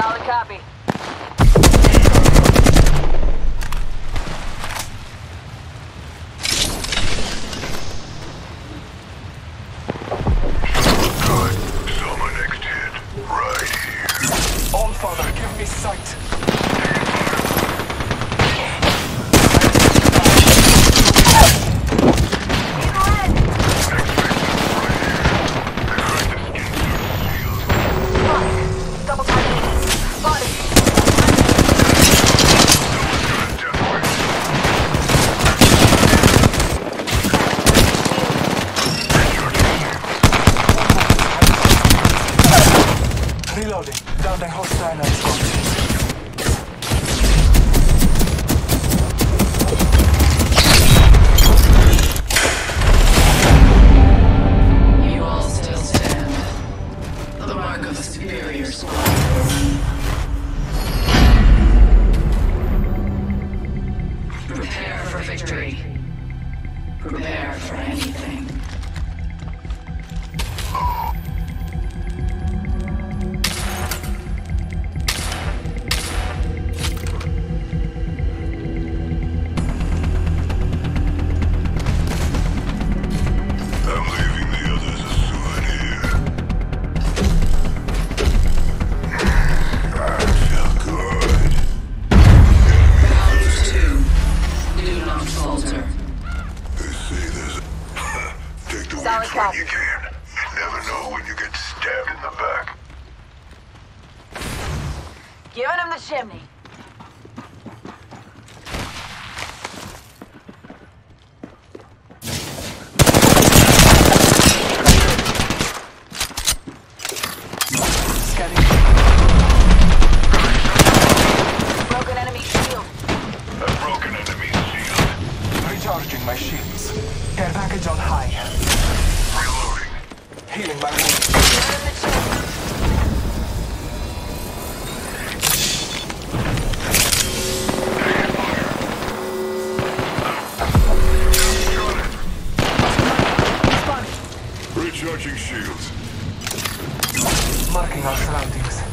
Solid copy. Good. So my next hit. Right here. All Father, give me sight. Reloading. Down the hostile escort. You all still stand. The mark of a superior squad. Prepare for victory. Prepare for anything. I'm leaving the others a souvenir. I feel good. Round 2. Do not falter. They say there's take the Solid wins when copy. you can. You never know when you get stabbed in the back. Giving him the chimney. Scanning. Broken enemy shield. A broken enemy shield. Recharging my shields. Care package on high. Reloading. Healing my wounds. Giving him the chimney. Spotted. Recharging shields. Marking our surroundings.